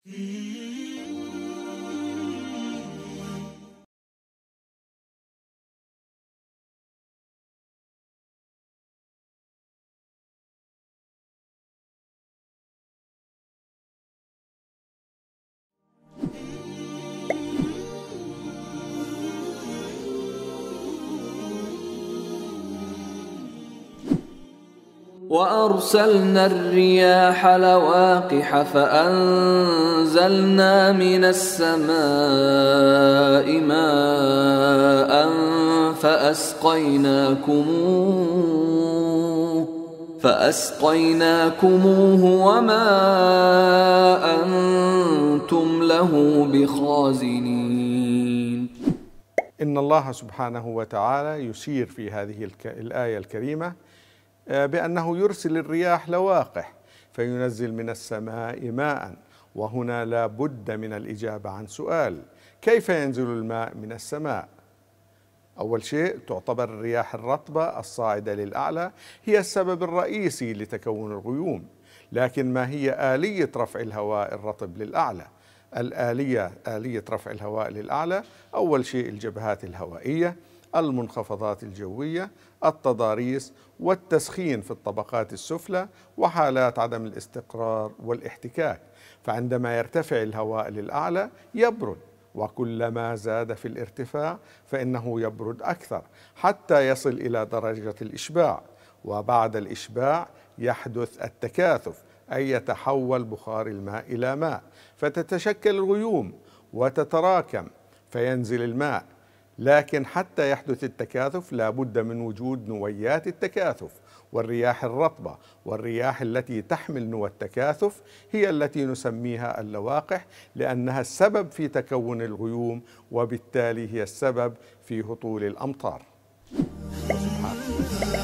وأرسلنا الرياح لواقح فأنزلنا من السماء ماء فأسقيناكموه وما أنتم له بخازنين. إن الله سبحانه وتعالى يشير في هذه الآية الكريمة بأنه يرسل الرياح لواقح فينزل من السماء ماء. وهنا لا بد من الإجابة عن سؤال: كيف ينزل الماء من السماء؟ أول شيء، تعتبر الرياح الرطبة الصاعدة للأعلى هي السبب الرئيسي لتكون الغيوم، لكن ما هي آلية رفع الهواء الرطب للأعلى؟ آلية رفع الهواء للأعلى: أول شيء الجبهات الهوائية، المنخفضات الجوية، التضاريس، والتسخين في الطبقات السفلى، وحالات عدم الاستقرار والاحتكاك. فعندما يرتفع الهواء للأعلى يبرد، وكلما زاد في الارتفاع فإنه يبرد أكثر حتى يصل إلى درجة الإشباع، وبعد الإشباع يحدث التكاثف، أي يتحول بخار الماء إلى ماء، فتتشكل الغيوم وتتراكم فينزل الماء. لكن حتى يحدث التكاثف لا بد من وجود نويات التكاثف، والرياح الرطبة والرياح التي تحمل نوى التكاثف هي التي نسميها اللواقح، لأنها السبب في تكون الغيوم، وبالتالي هي السبب في هطول الأمطار.